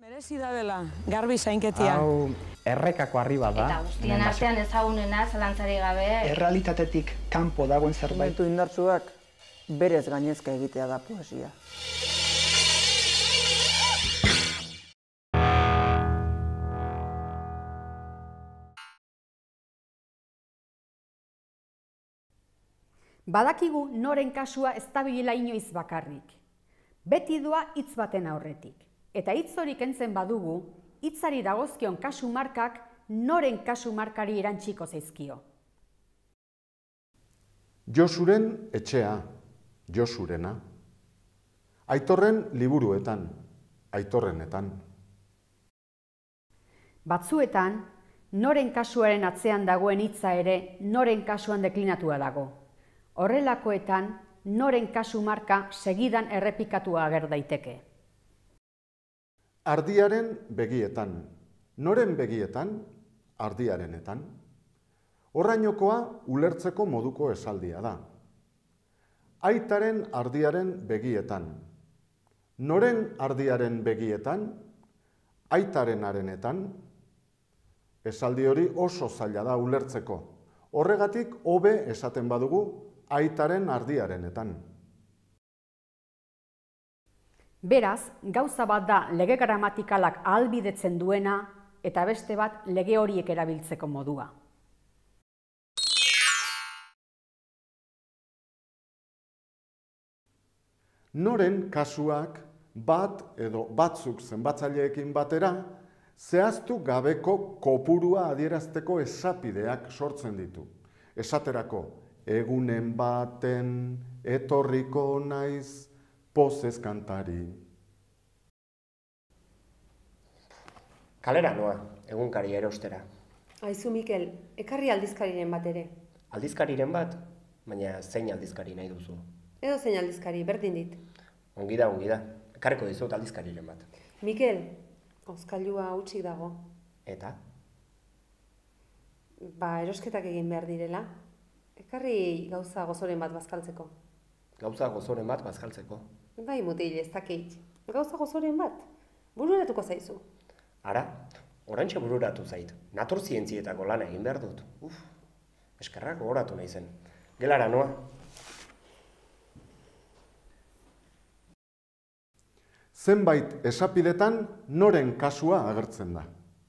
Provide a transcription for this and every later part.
Merezi da dela, garbi zainketia. Hau, errekako arriba da. Eta guztien artean ezagunena, zalantzari gabe. Errealitatetik kanpo dagoen zerbait. Momentu indartsuak berez gainezka egitea da poesia. Badakigu noren kasua ez dabilela inoiz bakarrik. Beti doa hitz baten aurretik. Eta hitz hori kentzen badugu, hitzari dagozkion kasu markak noren kasu markari erantsiko zaizkio. Josuren etxea, Josurena. Aitorren liburuetan, Aitorrenetan. Batzuetan, noren kasuaren atzean dagoen hitza ere noren kasuan deklinatua dago. Horrelakoetan, noren kasu marka segidan errepikatua ager daiteke. Ardiaren begietan, noren begietan, ardiarenetan. Horrainokoa ulertzeko moduko esaldia da. Aitaren ardiaren begietan. Noren ardiaren begietan, aitaren arenetan. Esaldi hori oso zaila da ulertzeko. Horregatik hobe esaten badugu aitaren ardiarenetan. Beraz, gauza bat da lege gramatikalak ahalbidetzen duena eta beste bat lege horiek erabiltzeko modua. Noren kasuak bat edo batzuk zenbatzaileekin batera zehaztu gabeko kopurua adierazteko esapideak sortzen ditu. Esaterako, egunen baten etorriko naiz pozez kantari. Kalera noa, egunkari erostera. Aizu, Mikel, ekarri aldizkariren bat ere. Aldizkariren bat? Baina zein aldizkari nahi duzu? Edo zein aldizkari, berdin dit. Ongi da. Ekarriko dizut aldizkariren bat. Mikel, hozkailua hutsik dago. Eta? Erosketak egin behar direla. Ekarri gauza gozoren bat bazkaltzeko. Gauza gozoren bat bazkaltzeko. Bai, mutil, ez dakit. Gauza gozoren bat. Bururatuko zaizu. Ara, oraintxe bururatu zait. Natur zientzietako lana egin behar dut. Eskerrak gogoratu nahi zen. Gelara noa. Zenbait esapidetan noren kasua agertzen da.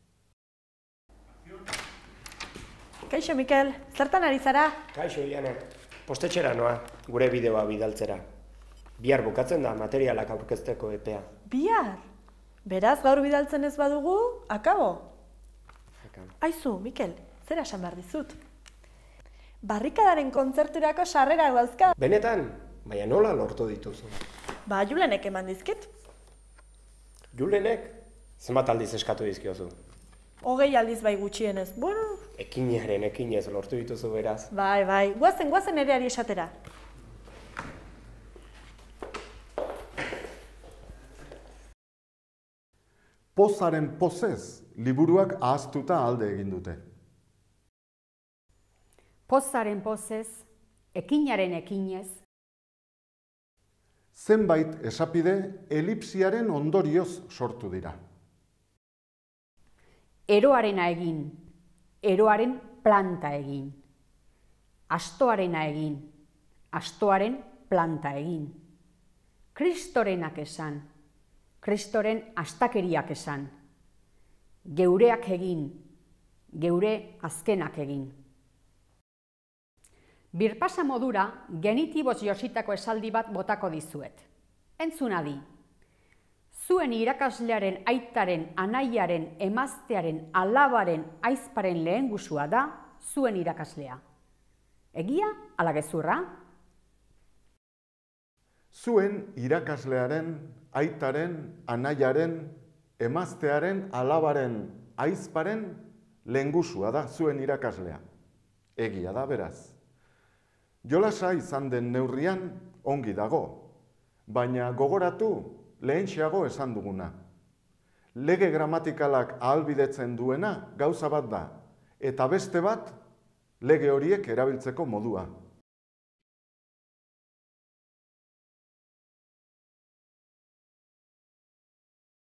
Kaixo, Mikel, zertan ari zara? Kaixo, Iliane. Postetxera noa, gure bideoa bidaltzera. Bihar bukatzen da materialak aurkezteko epea. Bihar? Beraz, gaur bidaltzen ez badugu, akabo? Aizu, Mikel, zera esan behar dizut? Barrikadaren kontzerturako sarrerak dauzka. Benetan, baina nola lortu dituzu? Julenek eman dizkit. Julenek? Zenbat aldiz eskatu dizkiozu? 20 aldiz bai gutxienez. Bueno... Ekinaren ekinez lortu dituzu beraz. Bai, guazen ere ari esatera. Pozaren pozez, liburuak ahaztuta alde egin dute. Pozaren pozez, ekinaren ekinez. Zenbait esapide elipsiaren ondorioz sortu dira. Eroarena egin, eroaren planta egin. Astoarena egin, astoaren planta egin. Kristorenak esan, kristoren astakeriak esan. Geureak egin, geure azkenak egin. Birpasa modura, genitiboz jositako esaldi bat botako dizuet. Entzun adi. Zuen irakaslearen aitaren, anaiaren, emaztearen, alabaren, aizparen lehengusua da zuen irakaslea. Egia ala gezurra? Zuen irakaslearen, aitaren, anaiaren, emaztearen, alabaren, aizparen lehengusua da zuen irakaslea. Egia da beraz. Jolasa izan den neurrian ongi dago, baina gogoratu lehentxeago esan duguna. Lege gramatikalak ahalbidetzen duena gauza bat da, eta beste bat lege horiek erabiltzeko modua.